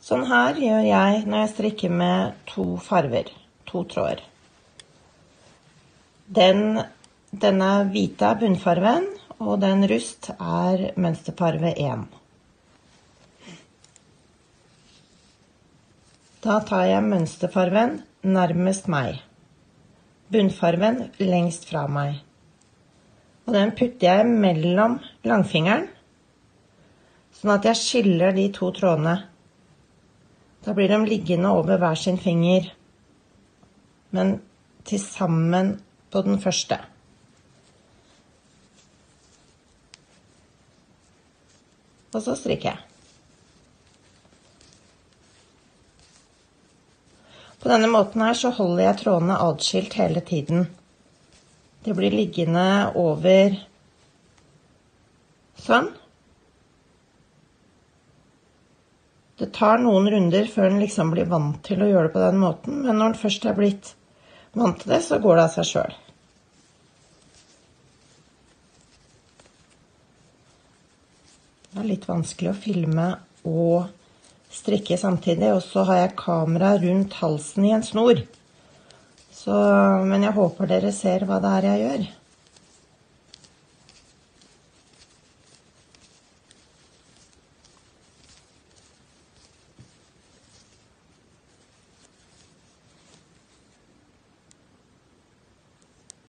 Sånn her gjør jeg når jeg strikker med 2 farver, 2 tråder. Denne hvite er bunnfarven, og den rust er mønsterfarve 1. Da tar jeg mønsterfarven nærmest meg, bunnfarven lengst fra meg. Og den putter jeg mellom langfingeren, sånn at jeg skiller de 2 trådene. Da blir de liggende over hver sin finger, men til sammen på den første. Og så strikker jeg. På denne måten her så holder jeg trådene adskilt hele tiden. Det blir liggende over sånn. Det tar noen runder før den liksom blir vant til å gjøre det på den måten, men når den først er blitt vant til det, så går det av seg selv. Det er litt vanskelig å filme og strikke samtidig, og så har jeg kamera rundt halsen i en snor. Men jeg håper dere ser hva det er jeg gjør.